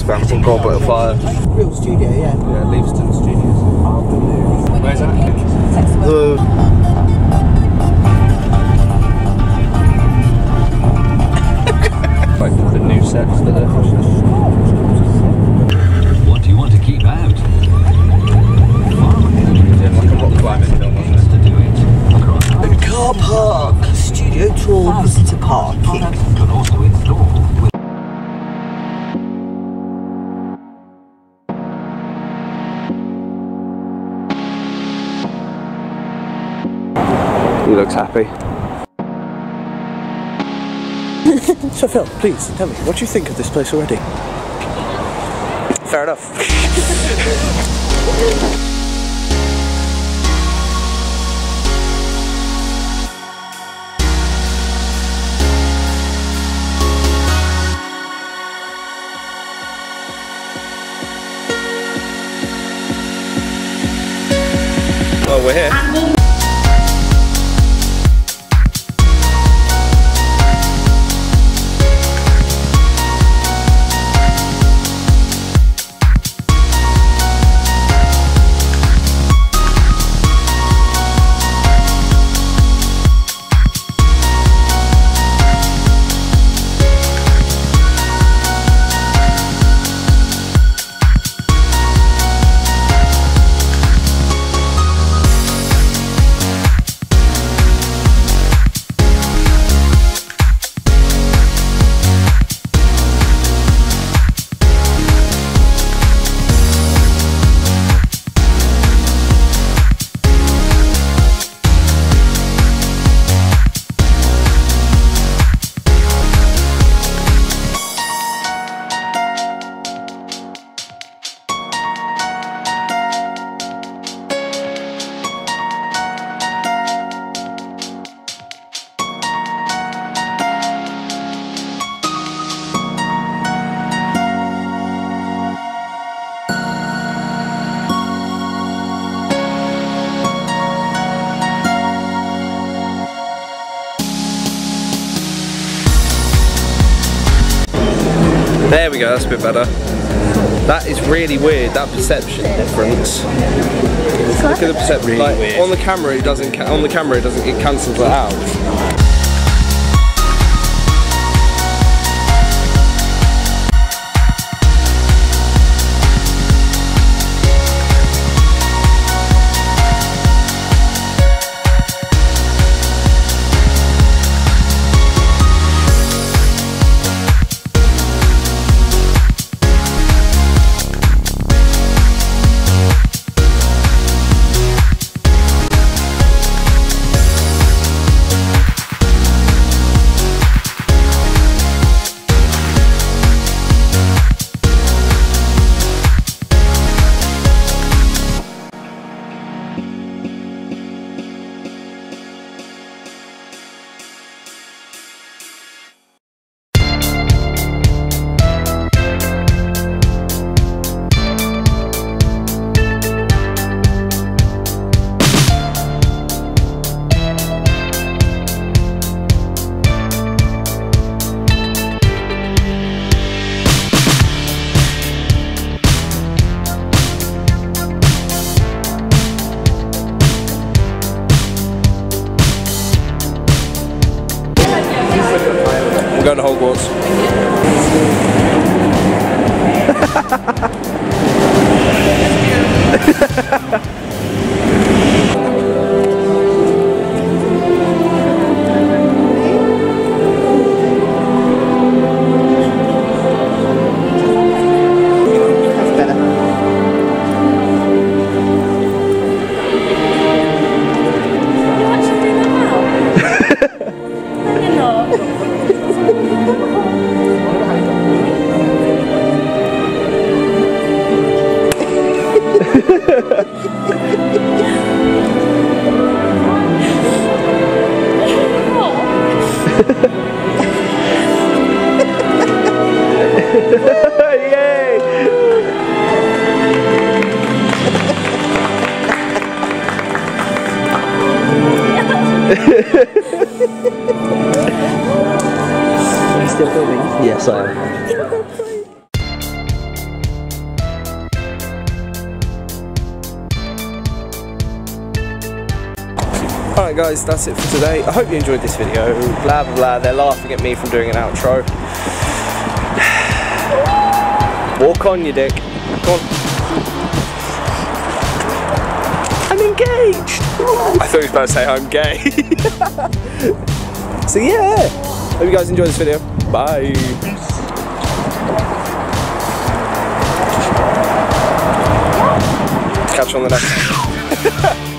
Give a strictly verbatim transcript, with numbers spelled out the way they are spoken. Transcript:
Instagram called Gold Butterfly. Real studio, yeah. Yeah, Leaveston Studios. Where's that? The... like the new sets that are... What do you want to keep out? Yeah, like a rock climbing film, wasn't it? To do it across The car park. Studio tour visitor parking. can also install with He looks happy. So Phil, please tell me, what do you think of this place already? Fair enough. Well, we're here. There we go, that's a bit better. That is really weird, that perception difference. Look at the perception, really like weird. on the camera it doesn't, ca on the camera it doesn't, it cancels it out. Alright guys, that's it for today. I hope you enjoyed this video. Blah blah blah, they're laughing at me from doing an outro. Walk on, you dick. Come on. I'm engaged! I thought he was about to say I'm gay. So yeah, hope you guys enjoyed this video. Bye. Catch you on the next one.